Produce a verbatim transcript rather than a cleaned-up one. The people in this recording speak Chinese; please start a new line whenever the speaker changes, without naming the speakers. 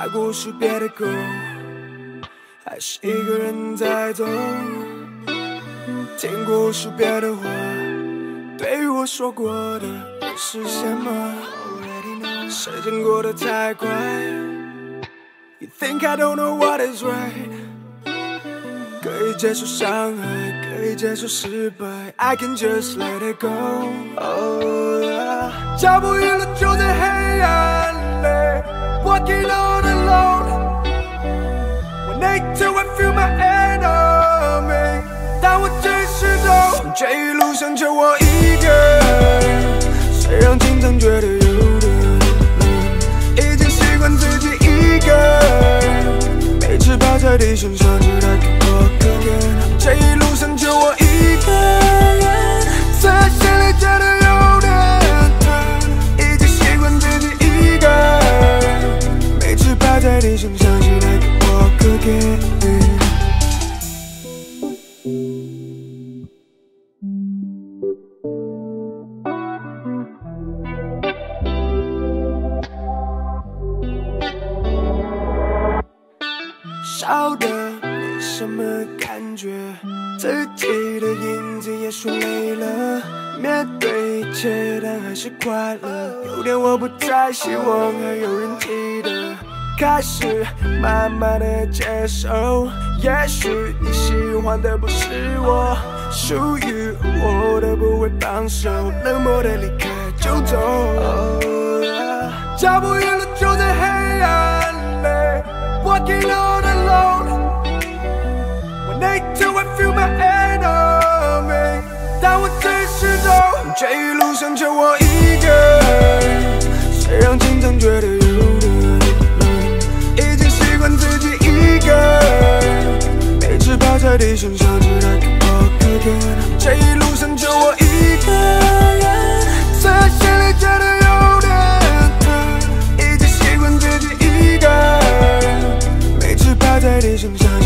踏过树别的沟，还是一个人在走。听过树别的话，对于我说过的实现吗？时间过得太快 ，You think I don't know what is right？ 可以接受伤害，可以接受失败 ，I can just let it go。Oh yeah， 脚步远了就在黑暗里 ，Walking on alone。When I do I feel my enemy， 但我只是懂，这一路上就我一个人，虽然经常觉得有点累，已经习惯自己一个人，每次趴在地上想起来给我可怜，这一路上就我一个人，在心里觉得有点疼，已经习惯自己一个人，每次趴在地上想起来给我可怜。少的没什么感觉，自己的影子也说累了，面对一切但还是快乐，有点我不太希望还有人记得，开始慢慢的接受，也许你喜欢的不是我，属于我的不会放手，冷漠的离开就走。Oh yeah， 脚步远了就在黑暗里 ，Walking on alone。When I do I feel my enemy， 但我只是懂，这一路上就我一个人，虽然经常觉得有点累，已经习惯自己一个人，每次趴在地上想起来给我可怜，这一路上就我一个人，在心里觉得有点疼，已经习惯自己一个人，每次趴在地上想起来。